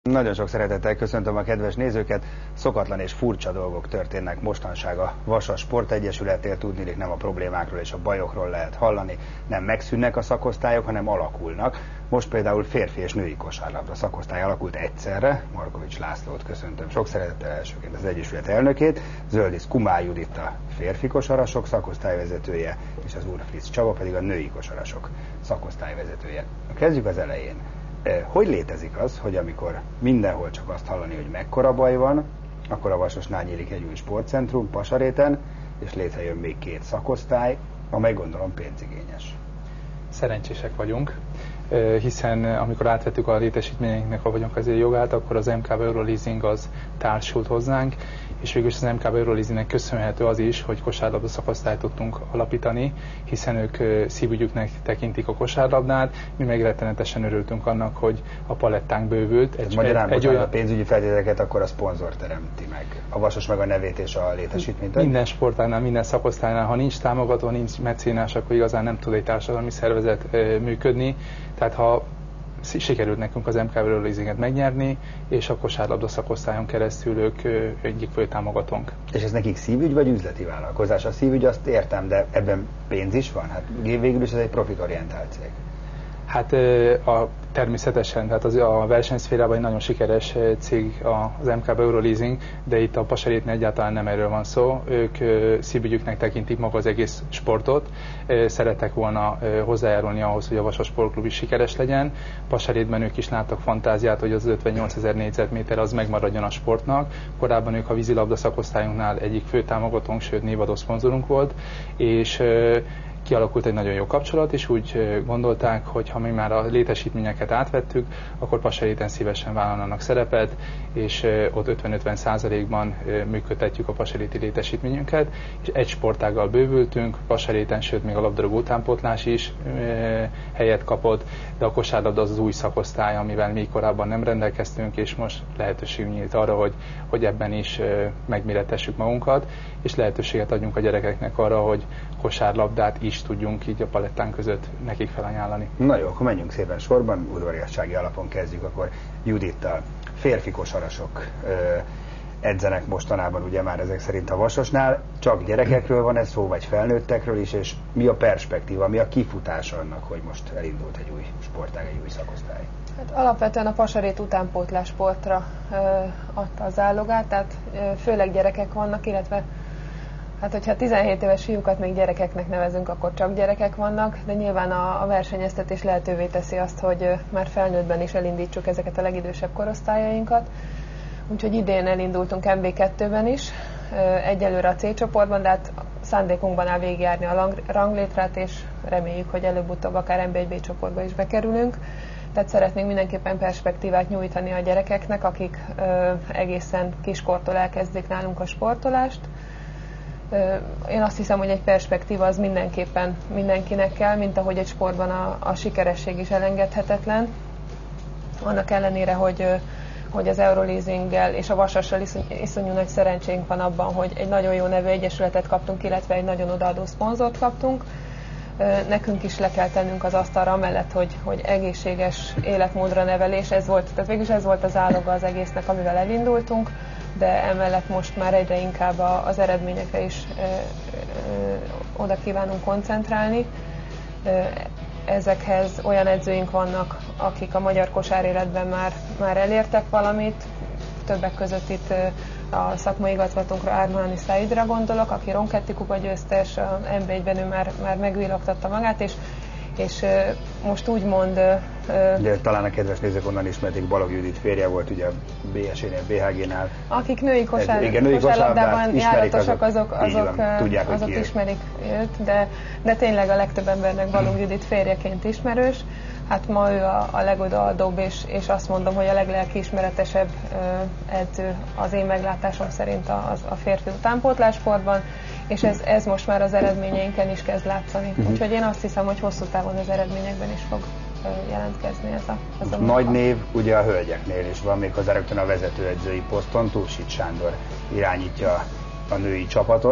Nagyon sok szeretettel köszöntöm a kedves nézőket. Szokatlan és furcsa dolgok történnek mostanság a Vasas Sportegyesületnél, tudniillik nem a problémákról és a bajokról lehet hallani, nem megszűnnek a szakosztályok, hanem alakulnak. Most például férfi és női kosárlabda szakosztály alakult egyszerre. Markovics Lászlót köszöntöm sok szeretettel, elsőként az Egyesület elnökét, Zöldisz Kumál Judit a férfi kosarasok szakosztályvezetője, és az Úrfrisz Csaba pedig a női kosarasok szakosztályvezetője. Kezdjük az elején. Hogy létezik az, hogy amikor mindenhol csak azt hallani, hogy mekkora baj van, akkor a Vasasnál nyílik egy új sportcentrum Pasaréten, és létrejön még 2 szakosztály, amely gondolom pénzigényes. Szerencsések vagyunk, hiszen amikor átvettük a létesítményeinknek a vagyonkezelő jogát, akkor az MKB Euroleasing az társult hozzánk, és végül is az MKB Euroleasingnek köszönhető az is, hogy kosárlabda szakosztályt tudtunk alapítani, hiszen ők szívügyüknek tekintik a kosárlabdát, mi meg rettenetesen örültünk annak, hogy a palettánk bővült. Magyarán a pénzügyi feltételeket akkor a szponzor teremti meg, a Vasas meg a nevét és a létesítményt? Minden sportágnál, minden szakosztálynál, ha nincs támogató, nincs mecénás, akkor igazán nem tud egy társadalmi szervezet működni. Tehát ha sikerült nekünk az MKB Euroleasinget megnyerni, és a kosárlabda szakosztályon keresztül ők egyik fő támogatónk. És ez nekik szívügy vagy üzleti vállalkozás? A szívügy azt értem, de ebben pénz is van? Hát végül is ez egy profitorientált cég. Hát természetesen, tehát a versenyszférában egy nagyon sikeres cég az MKB Euroleasing, de itt a Pasarétnél egyáltalán nem erről van szó. Ők szívügyüknek tekintik maga az egész sportot, szerettek volna hozzájárulni ahhoz, hogy a Vasas Sportklub is sikeres legyen. Pasarétben ők is láttak fantáziát, hogy az 58 000 négyzetméter az megmaradjon a sportnak. Korábban ők a vízilabda szakosztályunknál egyik fő támogatónk, sőt névadó szponzorunk volt, és kialakult egy nagyon jó kapcsolat, és úgy gondolták, hogy ha mi már a létesítményeket átvettük, akkor Pasaréten szívesen vállalnának szerepet, és ott 50-50%-ban működtetjük a pasaréti létesítményünket, és egy sportággal bővültünk, Pasaréten, sőt még a labdarúgó utánpótlás is helyet kapott, de a kosárlabda az új szakosztály, amivel mi korábban nem rendelkeztünk, és most lehetőségünk nyílt arra, hogy ebben is megméretessük magunkat, és lehetőséget adjunk a gyerekeknek arra, hogy kosárlabdát is tudjunk így a palettán között nekik felajánlani. Na jó, akkor menjünk szépen sorban, udvariassági alapon kezdjük akkor Judittal. Férfi kosarasok edzenek mostanában ugye már ezek szerint a Vasasnál, csak gyerekekről van ez szó, vagy felnőttekről is, és mi a perspektíva, mi a kifutás annak, hogy most elindult egy új sportág, egy új szakosztály? Hát alapvetően a Pasarét utánpótlás sportra adta az állogát, tehát főleg gyerekek vannak, illetve hát hogyha 17 éves fiúkat még gyerekeknek nevezünk, akkor csak gyerekek vannak, de nyilván a versenyeztetés lehetővé teszi azt, hogy már felnőttben is elindítsuk ezeket a legidősebb korosztályainkat. Úgyhogy idén elindultunk MB2-ben is, egyelőre a C csoportban, de hát szándékunkban áll végigjárni a ranglétrát, és reméljük, hogy előbb-utóbb akár MB1-B csoportba is bekerülünk. Tehát szeretnénk mindenképpen perspektívát nyújtani a gyerekeknek, akik egészen kiskortól elkezdik nálunk a sportolást. Én azt hiszem, hogy egy perspektíva az mindenképpen mindenkinek kell, mint ahogy egy sportban a sikeresség is elengedhetetlen. Annak ellenére, hogy az Euroleasinggel és a Vasassal iszonyú nagy szerencsénk van abban, hogy egy nagyon jó nevű egyesületet kaptunk, illetve egy nagyon odaadó szponzort kaptunk. Nekünk is le kell tennünk az asztalra amellett, hogy egészséges életmódra nevelés, tehát végülis ez volt az áloga az egésznek, amivel elindultunk, de emellett most már egyre inkább az eredményekre is oda kívánunk koncentrálni. Ezekhez olyan edzőink vannak, akik a magyar kosáréletben már elértek valamit, többek között itt a szakmai igazgatónkra, Ármani Saidra gondolok, aki Ronchetti kupa győztes, a NB1-ben ő már megvillogtatta magát, és most úgymond... Ugye, talán a kedves nézők onnan ismerték, Balogh Judit férje volt ugye a BSE-nél, BHG-nál. Akik női kosárlabdában járatosak, azok ismerik őt, de tényleg a legtöbb embernek Balogh Judit férjeként ismerős. Hát ma ő a legodaadóbb, és azt mondom, hogy a leglelkiismeretesebb edző az én meglátásom szerint a férfi utánpótlássportban, és ez most már az eredményeinken is kezd látszani. Úgyhogy én azt hiszem, hogy hosszú távon az eredményekben is fog jelentkezni ez a nagy név ugye a hölgyeknél is van, méghozzá rögtön a vezetőedzői poszton, Tursics Sándor irányítja a női csapatot.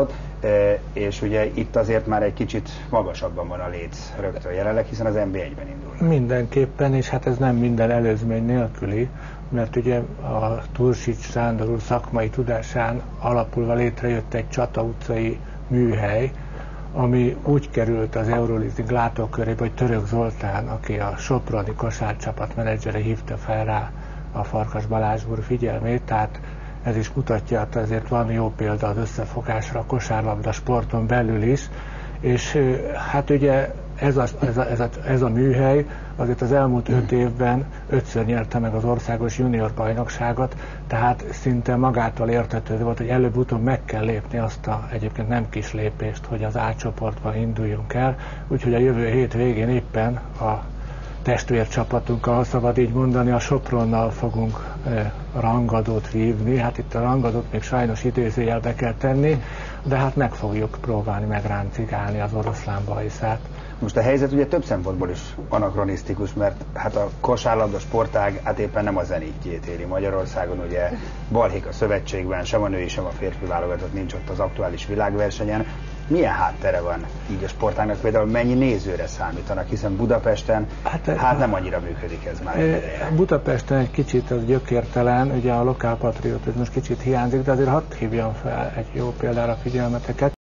és ugye itt azért már egy kicsit magasabban van a léc rögtön jelenleg, hiszen az NB1-ben indul. Mindenképpen, és hát ez nem minden előzmény nélküli, mert ugye a Tursics Sándor úr szakmai tudásán alapulva létrejött egy Csata utcai műhely, ami úgy került az Euroleasing látókörébe, hogy Török Zoltán, aki a soproni kosárcsapat menedzsere, hívta fel rá a Farkas Balázs úr figyelmét, tehát ez is mutatja, hogy azért van jó példa az összefogásra a kosárlabda sporton belül is, és hát ugye ez a műhely azért az elmúlt 5 évben 5-ször nyerte meg az országos junior bajnokságot, tehát szinte magától értetődő volt, hogy előbb-utóbb meg kell lépni azt a egyébként nem kis lépést, hogy az A csoportban induljunk el, úgyhogy a jövő hét végén éppen a testvércsapatunkkal, ha szabad így mondani, a Sopronnal fogunk rangadót vívni. Hát itt a rangadót még sajnos idézőjelbe kell tenni, de hát meg fogjuk próbálni megráncigálni az oroszlán bajszát. Most a helyzet ugye több szempontból is anakronisztikus, mert hát a kosárlabda sportág hát éppen nem a zenítjét éri Magyarországon, ugye balhék a szövetségben, sem a női, sem a férfi válogatott nincs ott az aktuális világversenyen. Milyen háttere van így a sportágnak, például mennyi nézőre számítanak, hiszen Budapesten hát nem annyira működik ez már. Budapesten egy kicsit az gyökértelen, ugye a lokálpatriotizmus kicsit hiányzik, de azért hadd hívjam fel egy jó példára figyelmeteket.